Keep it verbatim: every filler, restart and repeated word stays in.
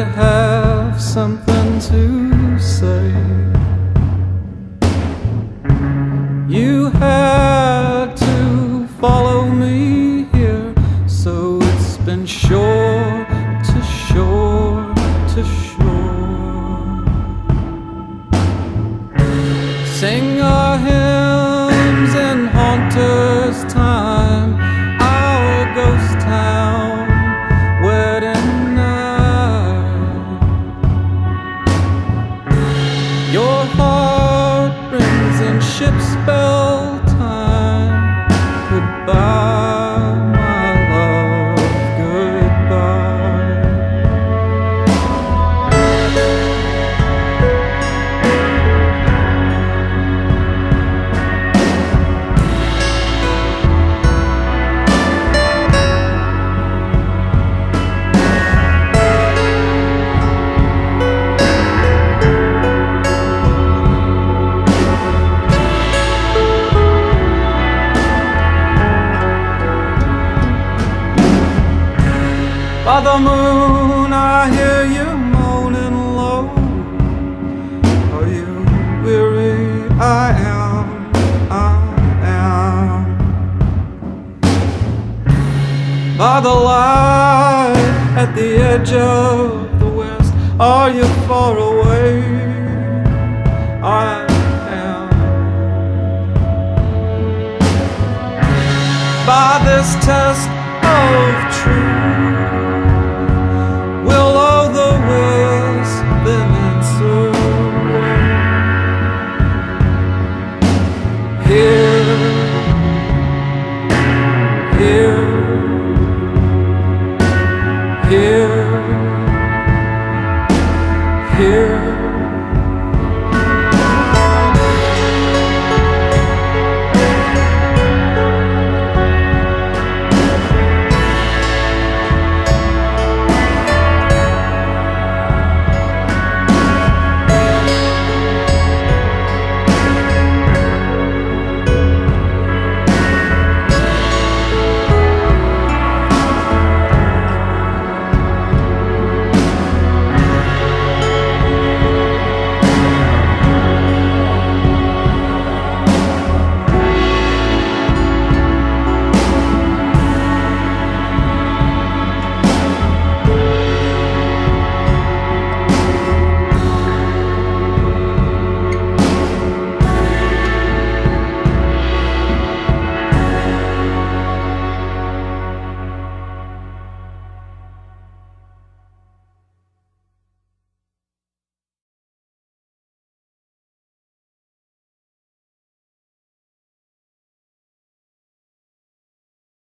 have something to say. You had to follow me here, so it's been shore to shore to shore. Sing our hymns in Haunter's time, our ghost town wedding night. Your heart rings in ship's bell time. Goodbye, my love, goodbye. By the moon I hear you moaning low. Are you weary? I am, I am. By the light at the edge of the west, are you far away? I am. By this test of